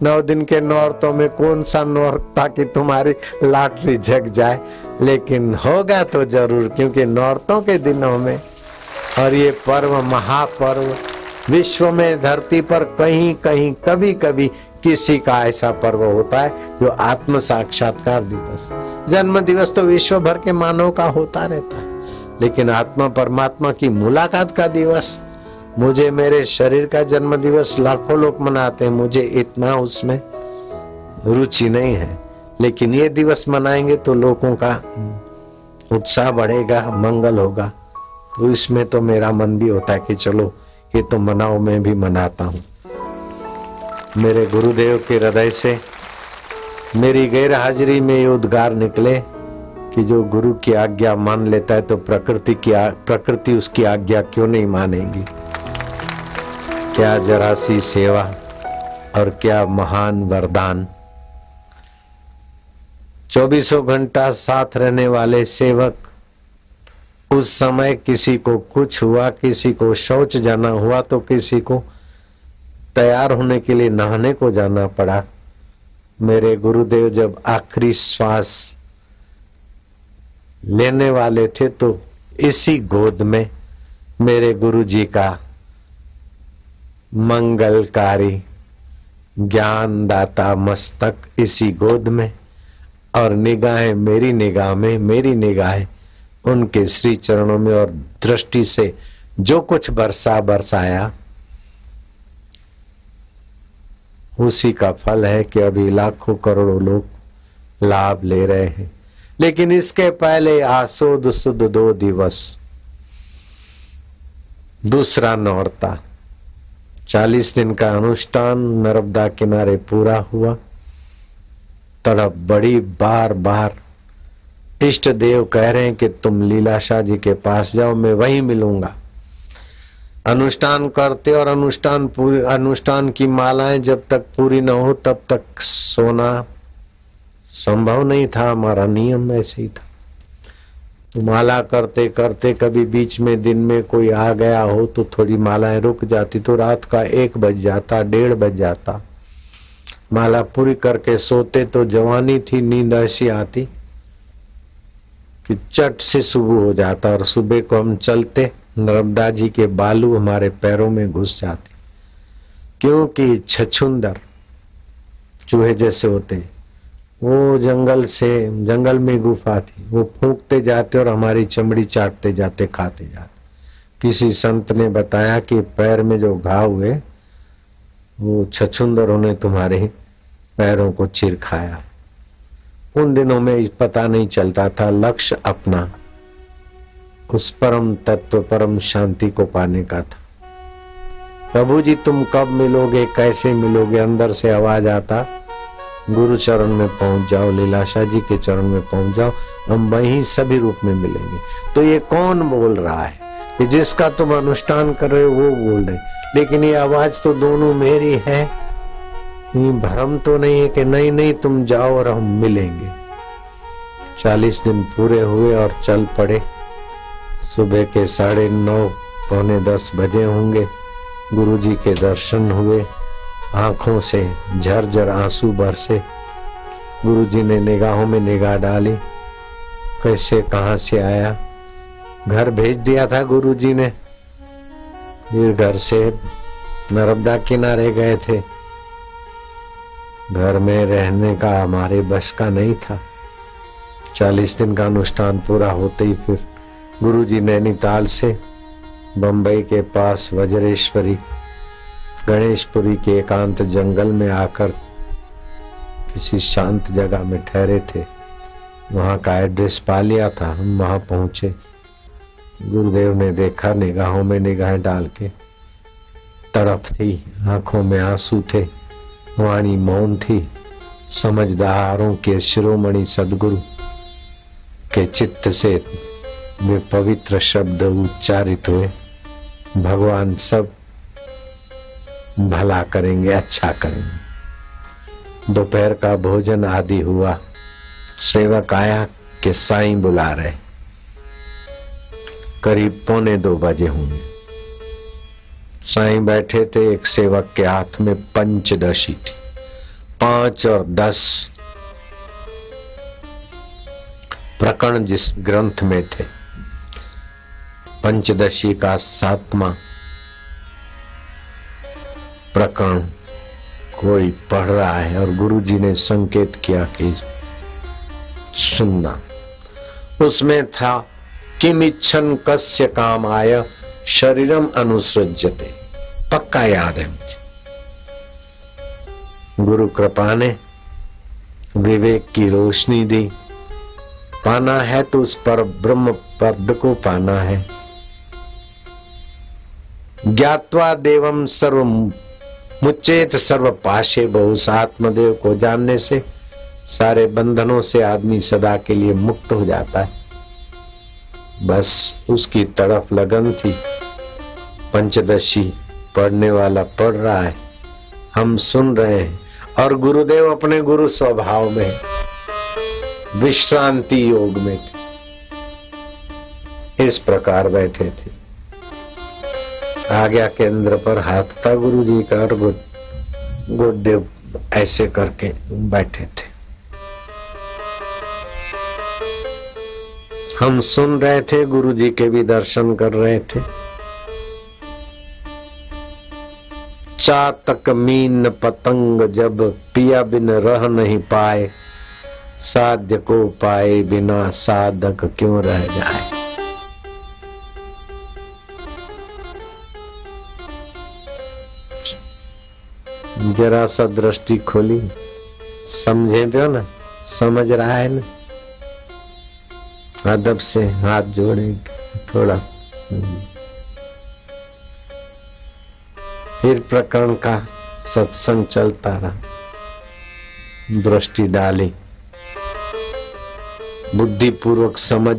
9 दिन के नौरतों में कौन सा नौरत था कि तुम्हारी लॉटरी जग जाए, लेकिन होगा तो जरूर, क्योंकि नौरतों के दिनों में और ये पर्व महापर्व विश्व में धरती पर कहीं कहीं कभी कभी किसी का ऐसा पर्व होता है जो आत्म साक्षात्कार दिवस। जन्म दिवस तो विश्व भर के मानव का होता रहता है, लेकिन आत्मा परमात्मा की मुलाकात का दिवस, मुझे मेरे शरीर का जन्म दिवस लाखों लोग मनाते हैं, मुझे इतना उसमें रुचि नहीं है, लेकिन ये दिवस मनाएंगे तो लोगों का उत्साह बढ़ेगा, मंगल होगा। तो इसमें तो मेरा मन भी होता है कि चलो ये तो मनाओ, मैं भी मनाता हूँ। मेरे गुरुदेव के हृदय से मेरी गैर हाजिरी में ये उद्गार निकले कि जो गुरु की आज्ञा मान लेता है तो प्रकृति उसकी आज्ञा क्यों नहीं मानेगी। क्या जरा सी सेवा और क्या महान वरदान। 24 घंटा साथ रहने वाले सेवक, उस समय किसी को कुछ हुआ, किसी को शौच जाना हुआ तो किसी को तैयार होने के लिए नहाने को जाना पड़ा। मेरे गुरुदेव जब आखिरी श्वास लेने वाले थे तो इसी गोद में मेरे गुरुजी का मंगलकारी ज्ञानदाता मस्तक इसी गोद में, और निगाहें मेरी निगाह में, मेरी निगाहें उनके श्री चरणों में, और दृष्टि से जो कुछ बरसाया उसी का फल है कि अभी लाखों करोड़ों लोग लाभ ले रहे हैं। लेकिन इसके पहले आसोद सुद 2 दिवस, दूसरा नौरता, 40 दिन का अनुष्ठान नर्मदा किनारे पूरा हुआ। तड़प बड़ी, बार बार इष्ट देव कह रहे हैं कि तुम लीलाशाह जी के पास जाओ, मैं वहीं मिलूंगा। अनुष्ठान करते और अनुष्ठान की मालाएं जब तक पूरी न हो तब तक सोना संभव नहीं था, हमारा नियम ऐसे ही था। तो माला करते करते कभी बीच में दिन में कोई आ गया हो तो थोड़ी मालाएं रुक जाती, तो रात का 1 बज जाता, 1:30 बज जाता। माला पूरी करके सोते तो जवानी थी, नींद ऐसी आती कि चट से सुबह हो जाता, और सुबह को हम चलते नर्मदा जी के बालू हमारे पैरों में घुस जाते, क्योंकि छछुंदर चूहे जैसे होते, वो जंगल में गुफा थी, वो फूंकते जाते और हमारी चमड़ी चाटते जाते, खाते जाते। किसी संत ने बताया कि पैर में जो घाव हुए वो छछुंदरों ने तुम्हारे पैरों को चीर खाया। उन दिनों में पता नहीं चलता था, लक्ष्य अपना उस परम तत्व, परम शांति को पाने का था। प्रभु जी तुम कब मिलोगे, कैसे मिलोगे, अंदर से आवाज आता, गुरु चरण में पहुंच जाओ, लीलाशाह जी के चरण में पहुंच जाओ, हम वहीं सभी रूप में मिलेंगे। तो ये कौन बोल रहा है कि जिसका तुम अनुष्ठान कर रहे हो वो बोल रहे, लेकिन ये आवाज तो दोनों मेरी है। ये भ्रम तो नहीं है कि नहीं नहीं तुम जाओ और हम मिलेंगे। 40 दिन पूरे हुए और चल पड़े। सुबह के 9:30 पौने 10 बजे होंगे। गुरुजी के दर्शन हुए, आंखों से झरझर आंसू बरसे। गुरुजी ने निगाहों में निगाह डाली, कैसे कहां से आया, घर भेज दिया था गुरुजी ने, फिर घर से नर्मदा किनारे गए थे। घर में रहने का हमारे बस का नहीं था। 40 दिन का अनुष्ठान पूरा होते ही फिर गुरुजी नैनीताल से बंबई के पास वज्रेश्वरी गणेशपुरी के एकांत जंगल में आकर किसी शांत जगह में ठहरे थे। वहां का एड्रेस पा लिया था, हम वहां पहुंचे। गुरुदेव ने देखा, निगाहों में निगाहें डाल के, तड़प थी, आंखों में आंसू थे, वाणी मौन थी। समझदारों के शिरोमणि सदगुरु के चित्त से वे पवित्र शब्द उच्चारित हुए, भगवान सब भला करेंगे, अच्छा करेंगे। दोपहर का भोजन आदि हुआ। सेवक आया कि साईं बुला रहे। करीब पौने 2 बजे होंगे। साईं बैठे थे, एक सेवक के हाथ में पंचदशी थी। 5 और 10 प्रकरण जिस ग्रंथ में थे, पंचदशी का 7वां प्रकरण कोई पढ़ रहा है और गुरुजी ने संकेत किया कि सुनना। उसमें था किम इच्छन कस्य काम आय शरीरम अनुसृज्यते। पक्का याद है मुझे। गुरु कृपा ने विवेक की रोशनी दी। पाना है तो उस पर ब्रह्म पद को पाना है। ज्ञात्वा देवम सर्व मुच्चेत सर्व पाशे बहुस। आत्मदेव को जानने से सारे बंधनों से आदमी सदा के लिए मुक्त हो जाता है। बस उसकी तरफ लगन थी। पंचदशी पढ़ने वाला पढ़ रहा है, हम सुन रहे हैं और गुरुदेव अपने गुरु स्वभाव में विश्रांति योग में थे। इस प्रकार बैठे थे। आज्ञा केंद्र पर हाथ था गुरुजी का और गोड्डे ऐसे करके बैठे थे। हम सुन रहे थे, गुरुजी के भी दर्शन कर रहे थे। चातक मीन पतंग जब पिया बिन रह नहीं पाए, साध्य को पाए बिना साधक क्यों रह जाए। जरा सा दृष्टि खोली, समझे तो ना, समझ रहा है ना। अदब से हाथ जोड़ेंगे थोड़ा। फिर प्रकरण का सत्संग चलता रहा। दृष्टि डाली, बुद्धिपूर्वक समझ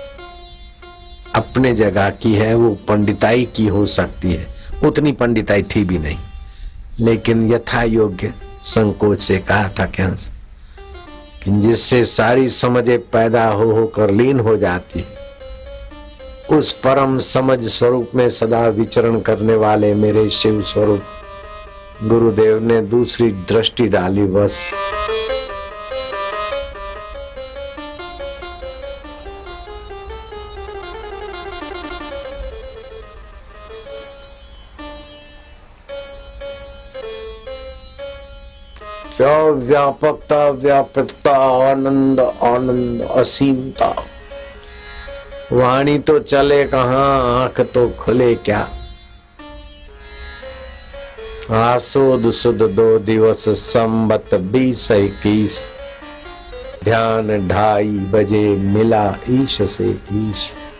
अपने जगह की है, वो पंडिताई की हो सकती है। उतनी पंडिताई थी भी नहीं, लेकिन यथा योग्य संकोच से कहा था क्या, जिससे सारी समझे पैदा होकर लीन हो जाती है। उस परम समझ स्वरूप में सदा विचरण करने वाले मेरे शिव स्वरूप गुरुदेव ने दूसरी दृष्टि डाली। बस क्या व्यापकता, व्यापकता, आनंद, आनंद, असीमता। वाणी तो चले कहाँ, आंख तो खुले क्या। आसोद सुद 2 दिवस संबत 20-21। ध्यान 2:30 बजे मिला ईश से ईश।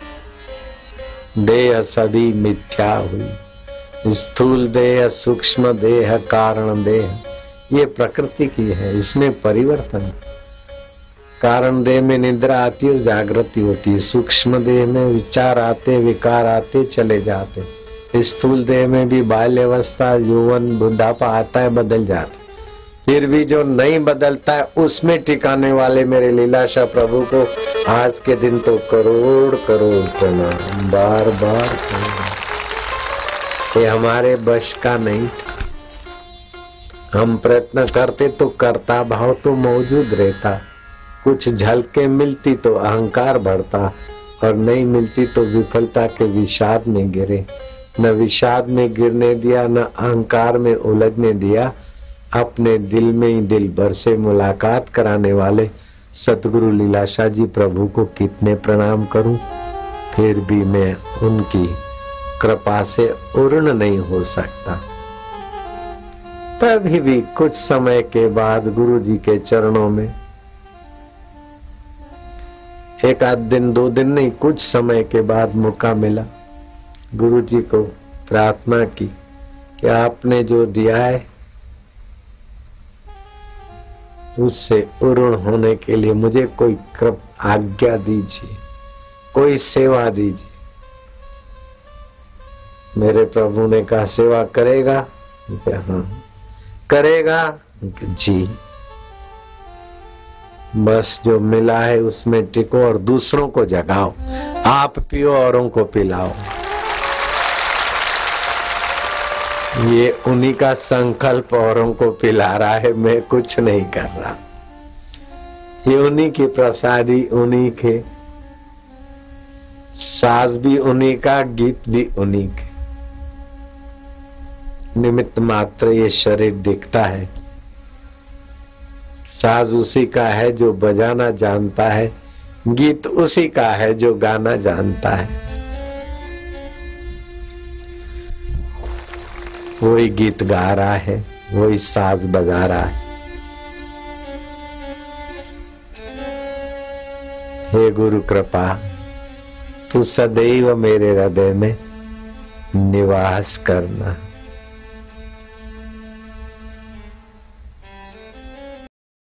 देह सदी मिथ्या हुई, स्थूल देह, सूक्ष्म देह, कारण देह। ये प्रकृति की है, इसमें परिवर्तन। कारण देह में निद्रा आती और जागृति होती है। सूक्ष्म देह में विचार आते, विकार आते, चले जाते। स्थूल देह में भी बाल्यावस्था, यौवन, बुढ़ापा आता है, बदल जाते। फिर भी जो नहीं बदलता है उसमें टिकाने वाले मेरे लीलाशाह प्रभु को आज के दिन तो करोड़ करोड़ प्रणाम, बार बार प्रणाम। ये हमारे बश का नहीं था। हम प्रयत्न करते तो कर्ता भाव तो मौजूद रहता। कुछ झलके मिलती तो अहंकार बढ़ता और नहीं मिलती तो विफलता के विषाद में गिरे। न विषाद में गिरने दिया, न अहंकार में उलझने दिया। अपने दिल में ही दिल भर से मुलाकात कराने वाले सतगुरु लीलाशाह जी प्रभु को कितने प्रणाम करूं। फिर भी मैं उनकी कृपा से उर्ण नहीं हो सकता। तभी भी कुछ समय के बाद गुरु जी के चरणों में एक आध दिन, 2 दिन नहीं, कुछ समय के बाद मौका मिला। गुरु जी को प्रार्थना की कि आपने जो दिया है उससे उर्ण होने के लिए मुझे कोई आज्ञा दीजिए, कोई सेवा दीजिए। मेरे प्रभु ने कहा सेवा करेगा? हाँ। करेगा? जी। बस जो मिला है उसमें टिको और दूसरों को जगाओ। आप पियो, औरों को पिलाओ। ये उन्हीं का संकल्प औरों को पिला रहा है, मैं कुछ नहीं कर रहा। ये उन्हीं की प्रसादी, उन्हीं के साज भी उन्हीं का, गीत भी उन्हीं के। निमित्त मात्र ये शरीर दिखता है। साज उसी का है जो बजाना जानता है, गीत उसी का है जो गाना जानता है। वही गीत गा रहा है, वही साज बजा रहा है। हे गुरु कृपा, तू सदैव मेरे हृदय में निवास करना।